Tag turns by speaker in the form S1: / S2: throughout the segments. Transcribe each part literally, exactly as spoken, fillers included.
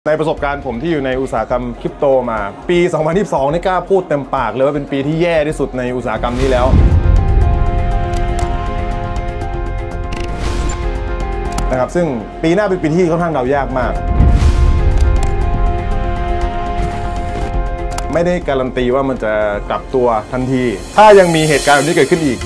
S1: ในประสบการณ์ผมที่อยู่ในอุตสาหกรรมคริปโตมาปีสองพันยี่สิบสองนี่กล้าพูดเต็มปากเลยว่าเป็นปีที่แย่ที่สุดในอุตสาหกรรมนี้แล้วนะครับซึ่งปีหน้าเป็นปีที่ค่อนข้างเดายากมากไม่ได้การันตีว่ามันจะกลับตัวทันทีถ้ายังมีเหตุการณ์แบบนี้เกิดขึ้นอีก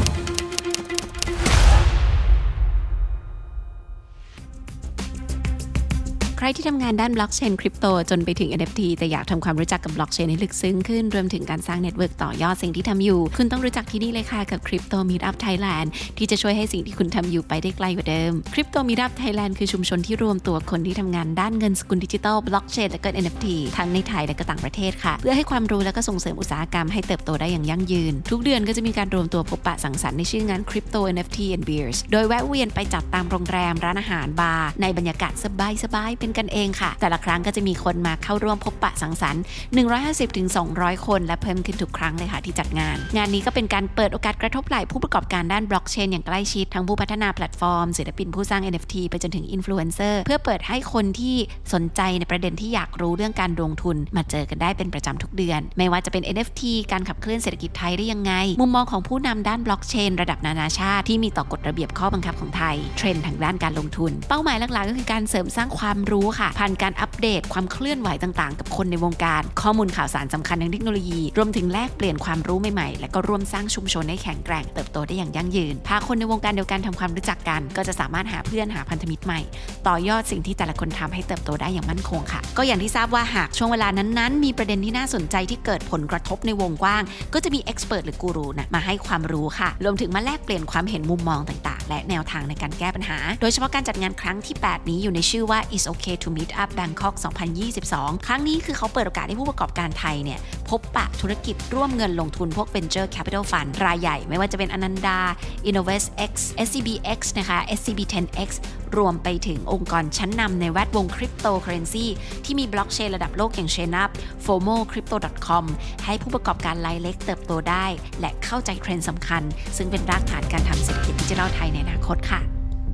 S2: ใครที่ทำงานด้านบล็อกเชนคริปโตจนไปถึง เอ็น เอฟ ที แต่อยากทำความรู้จักกับบล็อกเชนให้ลึกซึ้งขึ้นรวมถึงการสร้างเน็ตเวิร์กต่อยอดสิ่งที่ทำอยู่คุณต้องรู้จักที่นี่เลยค่ะกับ Crypto Meetup Thailand ที่จะช่วยให้สิ่งที่คุณทำอยู่ไปได้ไกลกว่าเดิม Crypto Meetup Thailand คือชุมชนที่รวมตัวคนที่ทำงานด้านเงินสกุลดิจิทัลบล็อกเชนและก็ เอ็น เอฟ ที ทั้งในไทยและก็ต่างประเทศค่ะเพื่อให้ความรู้และก็ส่งเสริมอุตสาหกรรมให้เติบโตได้อย่างยั่งยืนทุกเดือนก็จะมีการรวมตัวพบปะสังสรรค์ในชื่องาน Crypto เอ็น เอฟ ที and Beers โดยแวะเวียนไปจัดตามโรงแรมร้านอาหารบาร์ในบรรยากาศสบายๆเป็นกันเองค่ะแต่ละครั้งก็จะมีคนมาเข้าร่วมพบปะสังสรรค์หนึ่งร้อยห้าสิบถึงสองร้อยคนและเพิ่มขึ้นทุกครั้งเลยค่ะที่จัดงานงานนี้ก็เป็นการเปิดโอกาสกระทบไหล่ผู้ประกอบการด้านบล็อกเชนอย่างใกล้ชิดทั้งผู้พัฒนาแพลตฟอร์มศิลปินผู้สร้าง เอ็น เอฟ ที ไปจนถึงอินฟลูเอนเซอร์เพื่อเปิดให้คนที่สนใจในประเด็นที่อยากรู้เรื่องการลงทุนมาเจอกันได้เป็นประจำทุกเดือนไม่ว่าจะเป็น เอ็น เอฟ ที การขับเคลื่อนเศรษฐกิจไทยได้ยังไงมุมมองของผู้นำด้านบล็อกเชนระดับนานาชาติที่มีต่อกฎระเบียบข้อบังคับของไทยเทรนด์ทางด้านการลงทุนเป้าหมายหลักๆก็คือการเสริมสร้างความรู้ค่ะผ่านการอัปเดตความเคลื่อนไหวต่างๆกับคนในวงการข้อมูลข่าวสารสำคัญทางเทคโนโลยีรวมถึงแลกเปลี่ยนความรู้ใหม่ๆและก็ร่วมสร้างชุมชนให้แข็งแกร่งเติบโตได้อย่างยั่งยืนพาคนในวงการเดียวกันทำความรู้จักกันก็จะสามารถหาเพื่อนหาพันธมิตรใหม่ต่อยอดสิ่งที่แต่ละคนทำให้เติบโตได้อย่างมั่นคงค่ะก็อย่างที่ทราบว่าหากช่วงเวลานั้นๆมีประเด็นที่น่าสนใจที่เกิดผลกระทบในวงกว้างก็จะมีเอ็กซ์เพรสหรือกูรูนะมาให้ความรู้ค่ะรวมถึงมาแลกเปลี่ยนความเห็นมุมมองต่างๆและแนวทางในการแก้ปัญหาโดยเฉพาะการจัดงานครั้งที่แปดนี้อยู่ในชื่อว่า It's Okay to Meet Up Bangkok สองพันยี่สิบสองครั้งนี้คือเขาเปิดโอกาสให้ผู้ประกอบการไทยเนี่ยพบปะธุรกิจร่วมเงินลงทุนพวก Venture Capital Fund รายใหญ่ไม่ว่าจะเป็นอนันดา InnovestX เอส ซี บี เอ็กซ์ นะคะ เอส ซี บี เท็น เอ็กซ์ รวมไปถึงองค์กรชั้นนำในแวดวงคริปโตเคอเรนซีที่มีบล็อกเชนระดับโลกอย่าง Chain Up โฟโม คริปโต ดอท คอม ให้ผู้ประกอบการรายเล็กเติบโตได้และเข้าใจเทรนด์สำคัญซึ่งเป็นรากฐานการทำเศรษฐกิจดิจิทัลไทยในอนาคตค่ะ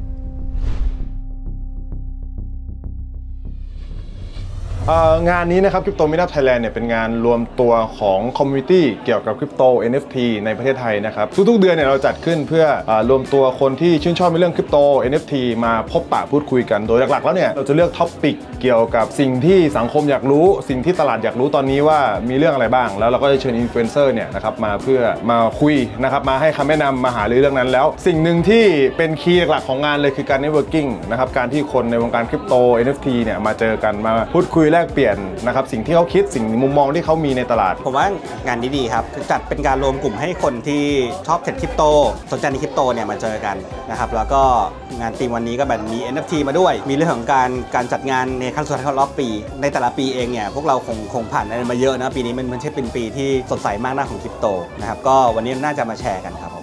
S1: งานนี้นะครับ Crypto Meetup Thailand เนี่ยเป็นงานรวมตัวของคอมมูนิตี้เกี่ยวกับคริปโต เอ็น เอฟ ที ในประเทศไทยนะครับทุกๆเดือนเนี่ยเราจัดขึ้นเพื่อรวมตัวคนที่ชื่นชอบในเรื่องคริปโต เอ็น เอฟ ที มาพบปะพูดคุยกันโดยหลักๆแล้วเนี่ยเราจะเลือกท็อปปิกเกี่ยวกับสิ่งที่สังคมอยากรู้สิ่งที่ตลาดอยากรู้ตอนนี้ว่ามีเรื่องอะไรบ้างแล้วเราก็จะเชิญอินฟลูเอนเซอร์เนี่ยนะครับมาเพื่อมาคุยนะครับมาให้คำแนะนำมาหารือเรื่องนั้นแล้วสิ่งหนึ่งที่เป็นคีย์หลักของงานเลยคือการเน็ตเวิร์กิ่งนะครับการที่คนในวงการคริปโต เอ็น เอฟ ที เนี่ยมาเจอกันมาพูดคุยแลกเปลี่ยนนะครับสิ่งที่เขาคิดสิ่งมุมมองที่เขามีในตลาด
S3: ผมว่างานดีๆครับจัดเป็นการรวมกลุ่มให้คนที่ชอบเทรดคริปโตสนใจในคริปโตเนี่ยมาเจอกันนะครับแล้วก็งานธีมวันนี้ก็แบบมี เอ็น เอฟ ที มาด้วยมีเรื่องของการการจัดงานในครั้งสุดท้ายของรอบปีในแต่ละปีเองเนี่ยพวกเราคงคงผ่านอะไรมาเยอะนะปีนี้มันมันใช่เป็นปีที่สดใสมากหน้าของคริปโตนะครับก็วันนี้น่าจะมาแชร์กันครับผม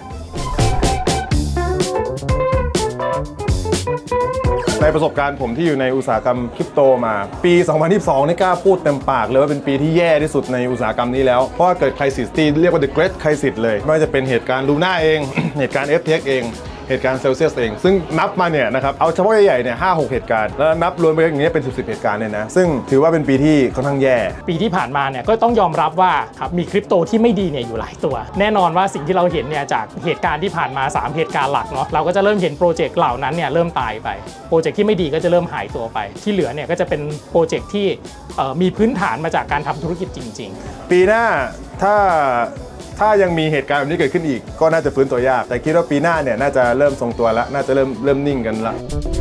S1: ในประสบการณ์ผมที่อยู่ในอุตสาหกรรมคริปโตมาปีสองพันยี่สิบสองนี่กล้าพูดเต็มปากเลยว่าเป็นปีที่แย่ที่สุดในอุตสาหกรรมนี้แล้วเพราะว่าเกิดไครซิสที่เรียกว่า The Great Crisis เลยไม่ว่าจะเป็นเหตุการณ์ลูน่าเอง เหตุการณ์ เอฟ ที เอ็กซ์ เองเหตุการณ์เซลเซียสเองซึ่งนับมาเนี่ยนะครับเอาเฉพาะใหญ่ๆเนี่ยห้าหกเหตุการณ์แล้วนับรวมไปอย่างเงี้ยเป็นสิบสิบเหตุการณ์เนี่ยนะซึ่งถือว่าเป็นปีที่ค่อนข้างแย่
S4: ปีที่ผ่านมาเนี่ยก็ต้องยอมรับว่าครับมีคริปโตที่ไม่ดีเนี่ยอยู่หลายตัวแน่นอนว่าสิ่งที่เราเห็นเนี่ยจากเหตุการณ์ที่ผ่านมาสามเหตุการณ์หลักเนาะเราก็จะเริ่มเห็นโปรเจกต์เหล่านั้นเนี่ยเริ่มตายไปโปรเจกต์ที่ไม่ดีก็จะเริ่มหายตัวไปที่เหลือเนี่ยก็จะเป็นโปรเจกต์ที่มีพื้นฐานมาจากการทำธุรกิจจริง
S1: ๆปีหน้าถ้าถ้ายังมีเหตุการณ์แบบนี้เกิดขึ้นอีกก็น่าจะฟื้นตัวยากแต่คิดว่าปีหน้าเนี่ยน่าจะเริ่มทรงตัวแล้วน่าจะเริ่มเริ่มนิ่งกันละ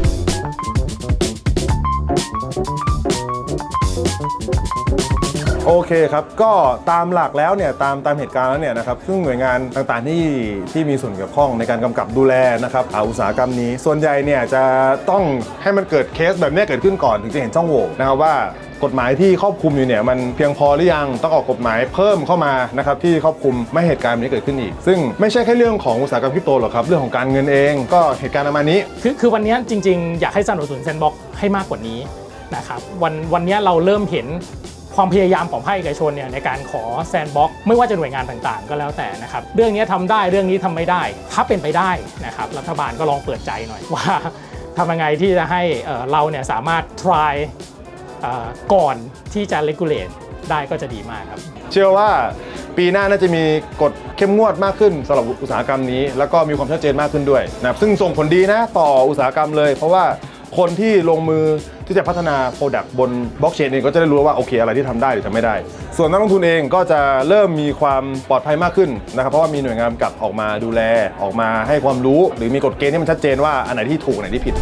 S1: โอเคครับก็ตามหลักแล้วเนี่ยตามตามเหตุการณ์แล้วเนี่ยนะครับซึ่งหน่วยงานต่างๆที่ที่มีส่วนเกี่ยวข้องในการกำกับดูแลนะครับอุตสาหกรรมนี้ส่วนใหญ่เนี่ยจะต้องให้มันเกิดเคสแบบนี้เกิดขึ้นก่อนถึงจะเห็นช่องโหว่นะครับว่ากฎหมายที่ครอบคลุมอยู่เนี่ยมันเพียงพอหรือยังต้องออกกฎหมายเพิ่มเข้ามานะครับที่ครอบคลุมไม่เหตุการณ์นี้เกิดขึ้นอีกซึ่งไม่ใช่แค่เรื่องของอุตสาหกรรมคริปโตหรอกครับเรื่องของการเงินเองก็เหตุการณ์ประมาณนี้
S4: คือคือวันนี้จริงๆอยากให้สนับสนุนแซนด์บ็อกซ์ให้มากกว่านี้นะครับวันวันนี้เราเริ่มเห็นความพยายามของภาคเอกชนเนี่ยในการขอแซนด์บ็อกซ์ไม่ว่าจะหน่วยงานต่างๆก็แล้วแต่นะครับเรื่องนี้ทำได้เรื่องนี้ทำไม่ได้ถ้าเป็นไปได้นะครับรัฐบาลก็ลองเปิดใจหน่อยว่าทำยังไงที่จะให้เราเนี่ยสามารถ try ก่อนที่จะ regulate ได้ก็จะดีมากครับ
S1: เชื่อว่าปีหน้าน่าจะมีกฎเข้มงวดมากขึ้นสำหรับอุตสาหกรรมนี้แล้วก็มีความชัดเจนมากขึ้นด้วยนะครับซึ่งส่งผลดีนะต่ออุตสาหกรรมเลยเพราะว่าคนที่ลงมือที่จะพัฒนา Product บนบล็อกเชนเองก็จะได้รู้ว่าโอเคอะไรที่ทำได้หรือทำไม่ได้ส่วนนักลงทุนเองก็จะเริ่มมีความปลอดภัยมากขึ้นนะครับเพราะว่ามีหน่วยงานกำกับออกมาดูแลออกมาให้ความรู้หรือมีกฎเกณฑ์ที่มันชัดเจนว่าอันไหนที่ถูกอันไหนที่ผิด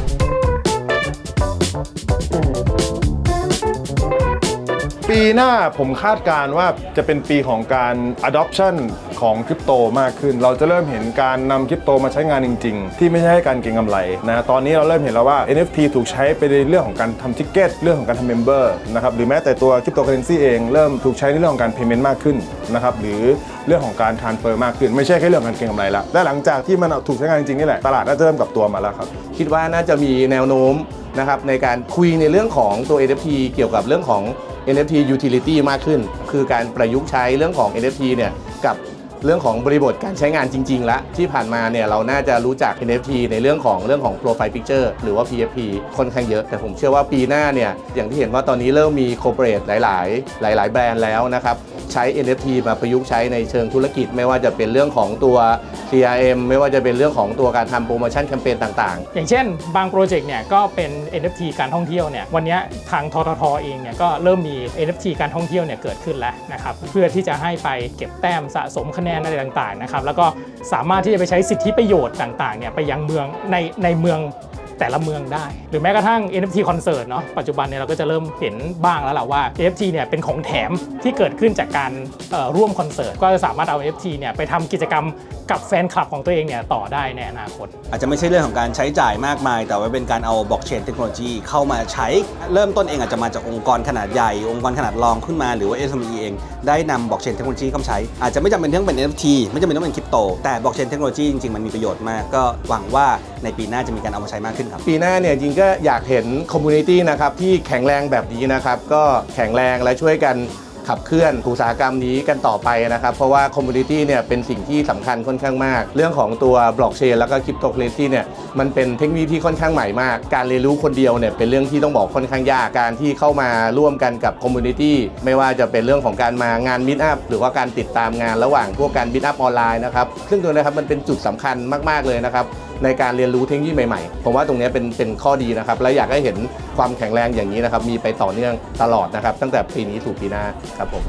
S1: ปีหน้าผมคาดการณ์ว่าจะเป็นปีของการ adoption ของคริปโตมากขึ้นเราจะเริ่มเห็นการนำคริปโตมาใช้งานจริงๆที่ไม่ใช่การเก็งกำไรนะตอนนี้เราเริ่มเห็นแล้วว่า เอ็น เอฟ ที ถูกใช้ไปในเรื่องของการทำทิกเก็ตเรื่องของการทำเมมเบอร์นะครับหรือแม้แต่ตัวคริปโตเคอเรนซีเองเริ่มถูกใช้ในเรื่องของการ payment มากขึ้นนะครับหรือเรื่องของการ transfer มากขึ้นไม่ใช่แค่เรื่องการเก็งกำไรละและหลังจากที่มันถูกใช้งานจริงๆนี่แหละตลาดน่าจะเริ่มกลับตัวมาแล้วครับ
S5: คิดว่าน่าจะมีแนวโน้มนะครับในการคุยในเรื่องของตัว เอ็น เอฟ ที เกี่ยวกับเรื่องของ เอ็น เอฟ ที Utility มากขึ้นคือการประยุกต์ใช้เรื่องของ เอ็น เอฟ ที เนี่ยกับเรื่องของบริบทการใช้งานจริงๆแล้วที่ผ่านมาเนี่ยเราน่าจะรู้จัก เอ็น เอฟ ที ในเรื่องของเรื่องของ Profile Picture หรือว่า พี เอฟ พี ค่อนข้างเยอะแต่ผมเชื่อว่าปีหน้าเนี่ยอย่างที่เห็นว่าตอนนี้เริ่มมี Corporate หลายๆหลายๆแบรนด์แล้วนะครับใช้ เอ็น เอฟ ที มาประยุกต์ใช้ในเชิงธุรกิจไม่ว่าจะเป็นเรื่องของตัว ซี อาร์ เอ็ม ไม่ว่าจะเป็นเรื่องของตัวการทำโปรโมชั่นแคมเปญต่าง
S4: ๆอย่างเช่นบางโปรเจกต์เนี่ยก็เป็น เอ็น เอฟ ที การท่องเที่ยวเนี่ยวันนี้ทางทททเองเนี่ยก็เริ่มมี เอ็น เอฟ ที การท่องเที่ยวเนี่ยเกิดขึ้นแล้วนะครับเพื่อที่จะให้ไปเก็บแต้มสะสมคะแนนอะไรต่างๆนะครับแล้วก็สามารถที่จะไปใช้สิทธิประโยชน์ต่างๆเนี่ยไปยังเมืองในในเมืองแต่ละเมืองได้หรือแม้กระทั่ง เอ็น เอฟ ที Concert เนาะปัจจุบันเนี่ยเราก็จะเริ่มเห็นบ้างแล้วแหละว่า เอ็น เอฟ ที เนี่ยเป็นของแถมที่เกิดขึ้นจากการร่วมคอนเสิร์ตก็จะสามารถเอา เอ็น เอฟ ที เนี่ยไปทำกิจกรรมกับแฟนคลับของตัวเองเนี่ยต่อได้ในอนาคต
S3: อาจจะไม่ใช่เรื่องของการใช้จ่ายมากมายแต่ว่าเป็นการเอาบล็อกเชนเทคโนโลยีเข้ามาใช้เริ่มต้นเองอาจจะมาจากองค์กรขนาดใหญ่องค์กรขนาดรองขึ้นมาหรือว่า เอส เอ็ม อี เองได้นำบล็อกเชนเทคโนโลยีเข้ามาใช้อาจจะไม่จำเป็นต้องเป็น เอ็น เอฟ ที ไม่จำเป็นต้องเป็นคริปโตแต่บล็อกเชนเทคโนโลยีจริงๆมันมีประโยชน์มากก็หวังว่าในปีหน้าจะมีการเอามาใช้มากขึ้นครับ
S5: ปีหน้าเนี่ยจริงก็อยากเห็นคอมมูนิตี้นะครับที่แข็งแรงแบบนี้นะครับก็แข็งแรงและช่วยกันขับเคลื่อนอุตสาหกรรมนี้กันต่อไปนะครับเพราะว่าคอมมูนิตี้เนี่ยเป็นสิ่งที่สำคัญค่อนข้างมากเรื่องของตัวบล็อกเชนแล้วก็คริปโตเคอเรนซีเนี่ยมันเป็นเทคโนโลยีที่ค่อนข้างใหม่มากการเรียนรู้คนเดียวเนี่ยเป็นเรื่องที่ต้องบอกค่อนข้างยากการที่เข้ามาร่วมกันกับคอมมูนิตี้ไม่ว่าจะเป็นเรื่องของการมางานมิตอัพหรือว่าการติดตามงานระหว่างพวกการมิตอัพออนไลน์นะครับซึ่งตัวนี้ครับมันเป็นจุดสำคัญมากๆเลยนะครับในการเรียนรู้เทคโนโลยีใหม่ๆผมว่าตรงนี้เป็นเป็นข้อดีนะครับและอยากให้เห็นความแข็งแรงอย่างนี้นะครับมีไปต่อเนื่องตลอดนะครับตั้งแต่ปีนี้สู่ปีหน้าครับผม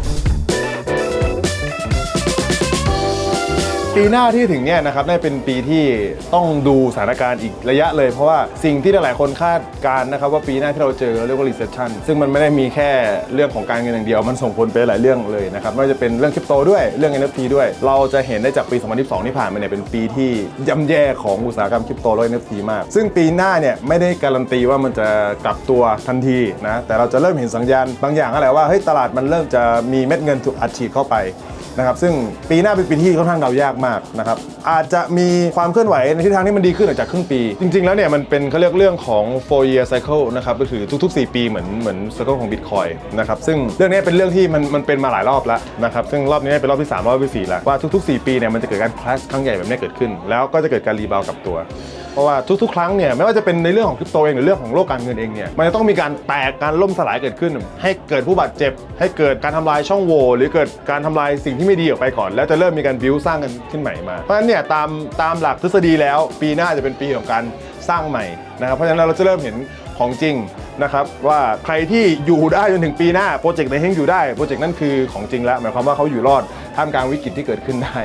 S1: ปีหน้าที่ถึงเนี่ยนะครับน่าเป็นปีที่ต้องดูสถานการณ์อีกระยะเลยเพราะว่าสิ่งที่หลายๆคนคาดการณ์นะครับว่าปีหน้าที่เราเจอเรียกว่า recession ซึ่งมันไม่ได้มีแค่เรื่องของการเงินอย่างเดียวมันส่งผลไปหลายเรื่องเลยนะครับไม่ว่าจะเป็นเรื่องคริปโตด้วยเรื่อง เอ็น เอฟ ที ด้วยเราจะเห็นได้จากปีสองพันยี่สิบสองที่ผ่านมาเนี่ยเป็นปีที่ย่ำแย่ของอุตสาหกรรมคริปโตและ เอ็น เอฟ ที มากซึ่งปีหน้าเนี่ยไม่ได้การันตีว่ามันจะกลับตัวทันทีนะแต่เราจะเริ่มเห็นสัญญาณบางอย่างอะไรว่าเฮ้ยตลาดมันเริ่มจะมีเม็ดเงินถูกอัดฉีดเข้าไปนะครับซึ่งปีหน้าเป็นปีที่ค่อนข้างเดายากมากนะครับอาจจะมีความเคลื่อนไหวในทิศทางที่มันดีขึ้นหลังจากครึ่งปีจริงๆแล้วเนี่ยมันเป็นเขาเรียกเรื่องของ four year cycle นะครับก็คือทุกๆสี่ปีเหมือนเหมือน cycle ของ Bitcoin นะครับซึ่งเรื่องนี้เป็นเรื่องที่มันมันเป็นมาหลายรอบแล้วนะครับซึ่งรอบนี้เป็นรอบที่สามรอบที่สี่แล้วว่าทุกๆสี่ปีเนี่ยมันจะเกิดการ crash ครั้งใหญ่แบบนี้เกิดขึ้นแล้วก็จะเกิดการรีบาวด์กลับตัวเพราะว่าทุกๆครั้งเนี่ยไม่ว่าจะเป็นในเรื่องของคริปโตเองหรือเรื่องของโลกการเงินเองเนี่ยมันจะต้องมีการแตกการล่มสลายเกิดขึ้นให้เกิดผู้บาดเจ็บให้เกิดการทำลายช่องโหว่หรือเกิดการทำลายสิ่งที่ไม่ดีออกไปก่อนแล้วจะเริ่มมีการบิวสร้างกันขึ้นใหม่มาเพราะฉะนั้นเนี่ยตามตามหลักทฤษฎีแล้วปีหน้าจะเป็นปีของการสร้างใหม่นะครับเพราะฉะนั้นเราจะเริ่มเห็นของจริงนะครับว่าใครที่อยู่ได้จนถึงปีหน้าโปรเจกต์ไหนเฮงอยู่ได้โปรเจกต์นั้นคือของจริงแล้วหมายความว่าเขาอยู่รอดท่ามกลางวิกฤตที่เกิดขึ้นได้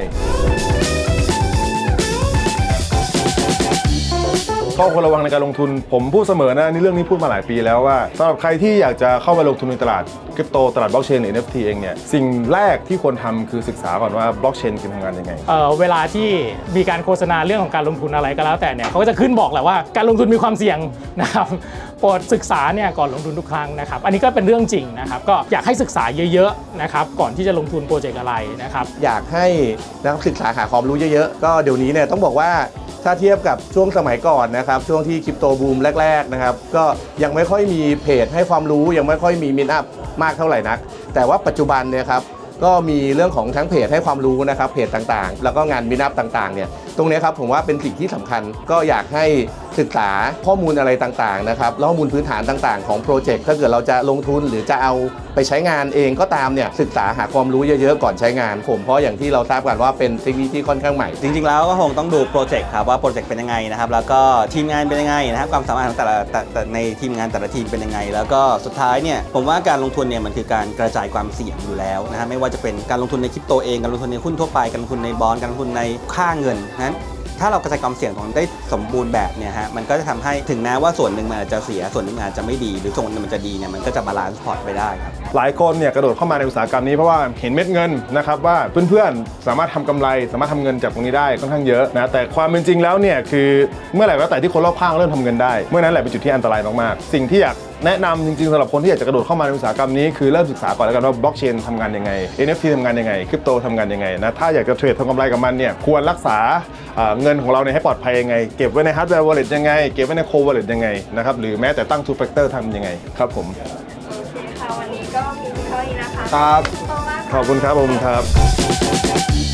S1: ข้อควรระวังในการลงทุนผมพูดเสมอนะนี่เรื่องนี้พูดมาหลายปีแล้วว่าสำหรับใครที่อยากจะเข้ามาลงทุนในตลาดคริปโตตลาดบล็อกเชนหรือ เอ็น เอฟ ที เองเนี่ยสิ่งแรกที่ควรทำคือศึกษาก่อนว่าบล็อกเชนคือทำงานยังไง
S4: เอ่อเวลาที่มีการโฆษณาเรื่องของการลงทุนอะไรก็แล้วแต่เนี่ยเขาก็จะขึ้นบอกแหละว่าการลงทุนมีความเสี่ยงนะครับโปรดศึกษาเนี่ยก่อนลงทุนทุกครั้งนะครับอันนี้ก็เป็นเรื่องจริงนะครับก็อยากให้ศึกษาเยอะๆนะครับก่อนที่จะลงทุนโปรเจกต์อะไรนะครับ
S5: อยากให้นักศึกษาหาความรู้เยอะๆก็เดี๋ยวนี้เนี่ยต้องบอกว่าถ้าเทียบกับช่วงสมัยก่อนนะครับช่วงที่คริปโตบูมแรกๆนะครับก็ยังไม่ค่อยมีเพจให้ความรู้ยังไม่ค่อยมีมิตอัพมากเท่าไหร่นักแต่ว่าปัจจุบันเนี่ยครับก็มีเรื่องของทั้งเพจให้ความรู้นะครับเพจต่างๆแล้วก็งานมิตอัพต่างๆเนี่ยตรงนี้ครับผมว่าเป็นสิ่งที่สำคัญก็อยากให้ศึกษาข้อมูลอะไรต่างๆนะครับข้อมูลพื้นฐานต่างๆของโปรเจกต์ถ้าเกิดเราจะลงทุนหรือจะเอาไปใช้งานเองก็ตามเนี่ยศึกษาหาความรู้เยอะๆก่อนใช้งานผมเพราะอย่างที่เราทราบกันว่าเป็นเทคโนโลยีที่ค่อนข้างใหม่
S3: จริงๆแล้วก็คงต้องดูโปรเจกต์ครับว่าโปรเจกต์เป็นยังไงนะครับแล้วก็ทีมงานเป็นยังไงนะครับความสามารถของแต่ละแต่ในทีมงานแต่ละทีมเป็นยังไงแล้วก็สุดท้ายเนี่ยผมว่าการลงทุนเนี่ยมันคือการกระจายความเสี่ยงอยู่แล้วนะฮะไม่ว่าจะเป็นการลงทุนในคริปโตเองการลงทุนในหุ้นทั่วไปการลงทุนในบอนด์การลงทุนในค่าเงินนั้นถ้าเรากระจายความเสี่ยงตรงนั้นได้สมบูรณ์แบบเนี่ยฮะมันก็จะทำให้ถึงแม้ว่าส่วนหนึ่งมันอาจจะเสียส่วนหนึ่งอาจจะไม่ดีหรือส่วนหนึ่งมันจะดีเนี่ยมันก็จะบาลานซ์พอร์ตไปได้ครับ
S1: หลายคนเนี่ยกระโดดเข้ามาในอุตสาหกรรมนี้เพราะว่าเห็นเม็ดเงินนะครับว่าเพื่อนๆสามารถทำกำไรสามารถทำเงินจากตรงนี้ได้ค่อนข้างเยอะนะแต่ความเป็นจริงแล้วเนี่ยคือเมื่อไหร่ก็แต่ที่คนรอบข้างเริ่มทำเงินได้เมื่อนั้นแหละเป็นจุดที่อันตรายมากๆสิ่งที่อยากแนะนำจริงๆสำหรับคนที่อยากจะกระโดดเข้ามาในอุตสาหกรรมนี้คือเริ่มศึกษาก่อนแล้วกันว่าบล็อกเชนทำงานยังไง เอ็น เอฟ ที ทำงานยังไงคริปโตทำงานยังไงนะถ้าอยากจะเทรดทำกำไรกับมันเนี่ยควรรักษาเงินของเราเนี่ยให้ปลอดภัยยังไงเก็บไว้ในฮาร์ดแวร์ wallet ยังไงเก็บไว้ในโค wallet ยังไงนะครับหรือแม้แต่ตั้ง two factor ทำยังไงครับผม
S6: โอเคค่ะวันนี้ก็มีเท่านี้นะคะ
S1: ครับ
S6: ขอบคุณมากค่ะ
S1: ขอบคุณครับผมครับ